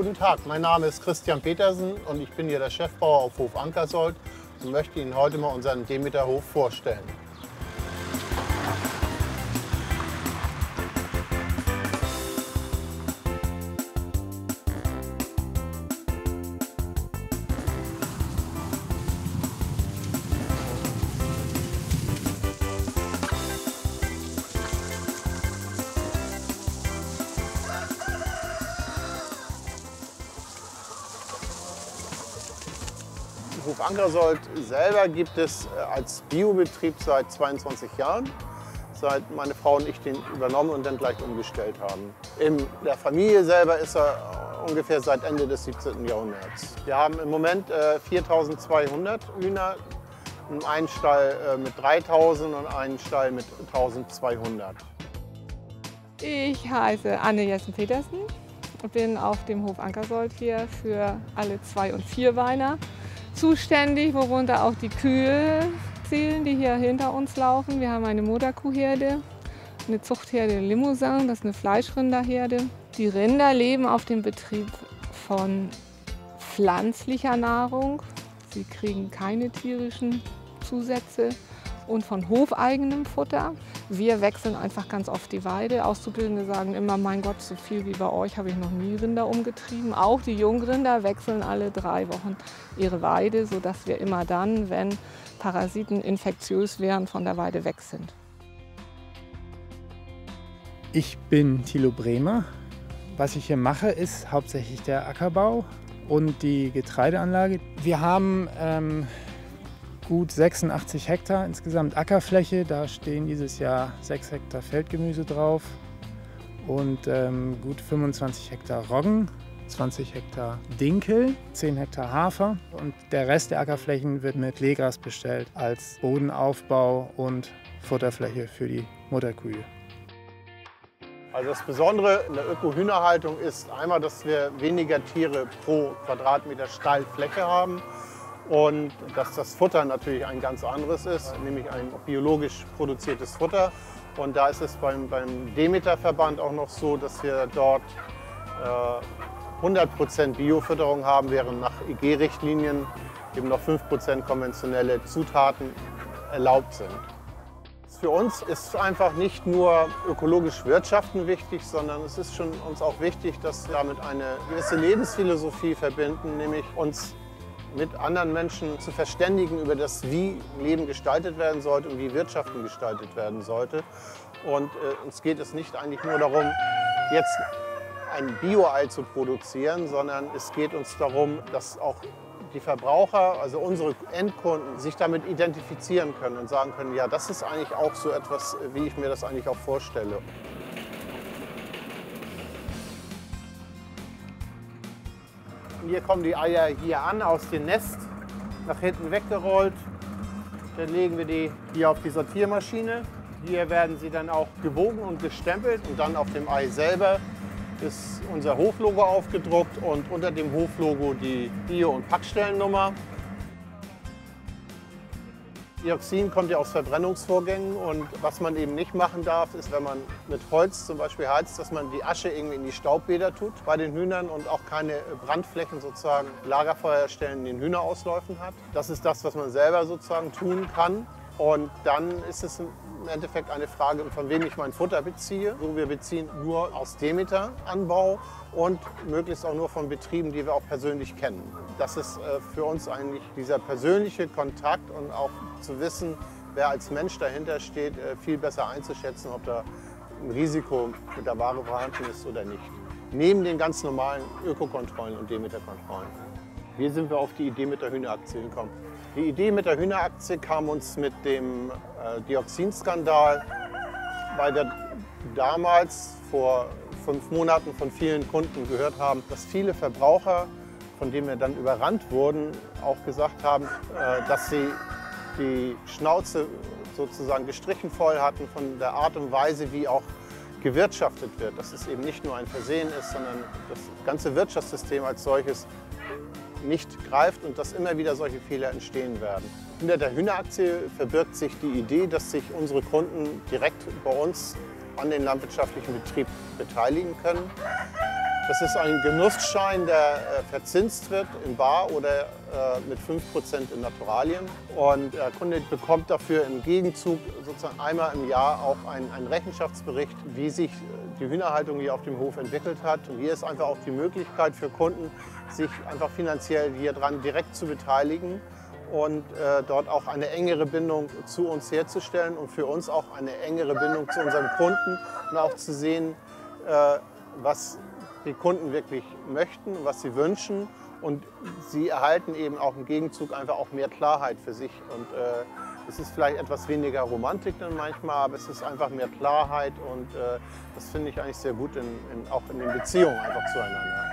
Guten Tag, mein Name ist Christian Petersen und ich bin hier der Chefbauer auf Hof Ankersold und möchte Ihnen heute mal unseren Demeter-Hof vorstellen. Hof Ankersold selber gibt es als Biobetrieb seit 22 Jahren, seit meine Frau und ich den übernommen und dann gleich umgestellt haben. In der Familie selber ist er ungefähr seit Ende des 17. Jahrhunderts. Wir haben im Moment 4.200 Hühner, einen Stall mit 3.000 und einen Stall mit 1.200. Ich heiße Anne Jessen-Petersen und bin auf dem Hof Ankersold hier für alle 2- und 4-Beiner zuständig, worunter auch die Kühe zählen, die hier hinter uns laufen. Wir haben eine Mutterkuhherde, eine Zuchtherde Limousin, das ist eine Fleischrinderherde. Die Rinder leben auf dem Betrieb von pflanzlicher Nahrung. Sie kriegen keine tierischen Zusätze und von hofeigenem Futter. Wir wechseln einfach ganz oft die Weide. Auszubildende sagen immer, mein Gott, so viel wie bei euch habe ich noch nie Rinder umgetrieben. Auch die Jungrinder wechseln alle 3 Wochen ihre Weide, sodass wir immer dann, wenn Parasiten infektiös wären, von der Weide weg sind. Ich bin Thilo Bremer. Was ich hier mache, ist hauptsächlich der Ackerbau und die Getreideanlage. Wir haben gut 86 Hektar insgesamt Ackerfläche. Da stehen dieses Jahr 6 Hektar Feldgemüse drauf und gut 25 Hektar Roggen, 20 Hektar Dinkel, 10 Hektar Hafer und der Rest der Ackerflächen wird mit Lehgras bestellt als Bodenaufbau und Futterfläche für die Mutterkühe. Also das Besondere in der Öko-Hühnerhaltung ist einmal, dass wir weniger Tiere pro Quadratmeter Stallfläche haben. Und dass das Futter natürlich ein ganz anderes ist, nämlich ein biologisch produziertes Futter. Und da ist es beim Demeter-Verband auch noch so, dass wir dort 100% Biofütterung haben, während nach EG-Richtlinien eben noch 5% konventionelle Zutaten erlaubt sind. Für uns ist einfach nicht nur ökologisch wirtschaften wichtig, sondern es ist schon uns auch wichtig, dass wir damit eine gewisse Lebensphilosophie verbinden, nämlich uns mit anderen Menschen zu verständigen über das, wie Leben gestaltet werden sollte und wie Wirtschaften gestaltet werden sollte. Und uns geht es nicht eigentlich nur darum, jetzt ein Bio-Ei zu produzieren, sondern es geht uns darum, dass auch die Verbraucher, also unsere Endkunden, sich damit identifizieren können und sagen können, ja, das ist eigentlich auch so etwas, wie ich mir das eigentlich auch vorstelle. Hier kommen die Eier hier an, aus dem Nest, nach hinten weggerollt. Dann legen wir die hier auf die Sortiermaschine. Hier werden sie dann auch gewogen und gestempelt und dann auf dem Ei selber ist unser Hoflogo aufgedruckt und unter dem Hoflogo die Bio- und Packstellennummer. Dioxin kommt ja aus Verbrennungsvorgängen und was man eben nicht machen darf, ist, wenn man mit Holz zum Beispiel heizt, dass man die Asche irgendwie in die Staubbäder tut bei den Hühnern und auch keine Brandflächen sozusagen Lagerfeuerstellen in den Hühnerausläufen hat. Das ist das, was man selber sozusagen tun kann. Und dann ist es im Endeffekt eine Frage, von wem ich mein Futter beziehe. So, wir beziehen nur aus Demeter-Anbau und möglichst auch nur von Betrieben, die wir auch persönlich kennen. Das ist für uns eigentlich dieser persönliche Kontakt und auch zu wissen, wer als Mensch dahinter steht, viel besser einzuschätzen, ob da ein Risiko mit der Ware vorhanden ist oder nicht. Neben den ganz normalen Ökokontrollen und Demeter-Kontrollen. Wie sind wir auf die Idee mit der Hühneraktie gekommen? Die Idee mit der Hühneraktie kam uns mit dem Dioxinskandal, weil wir damals vor 5 Monaten von vielen Kunden gehört haben, dass viele Verbraucher, von denen wir dann überrannt wurden, auch gesagt haben, dass sie die Schnauze sozusagen gestrichen voll hatten von der Art und Weise, wie auch gewirtschaftet wird. Dass es eben nicht nur ein Versehen ist, sondern das ganze Wirtschaftssystem als solches nicht greift und dass immer wieder solche Fehler entstehen werden. Hinter der Hühneraktie verbirgt sich die Idee, dass sich unsere Kunden direkt bei uns an den landwirtschaftlichen Betrieb beteiligen können. Das ist ein Genussschein, der verzinst wird in bar oder mit 5% in Naturalien. Und der Kunde bekommt dafür im Gegenzug sozusagen einmal im Jahr auch einen Rechenschaftsbericht, wie sich die Hühnerhaltung hier auf dem Hof entwickelt hat. Und hier ist einfach auch die Möglichkeit für Kunden, sich einfach finanziell hier dran direkt zu beteiligen und dort auch eine engere Bindung zu uns herzustellen und für uns auch eine engere Bindung zu unseren Kunden und auch zu sehen, was die Kunden wirklich möchten, was sie wünschen, und sie erhalten eben auch im Gegenzug einfach auch mehr Klarheit für sich. Und es ist vielleicht etwas weniger Romantik dann manchmal, aber es ist einfach mehr Klarheit, und das finde ich eigentlich sehr gut auch in den Beziehungen einfach zueinander.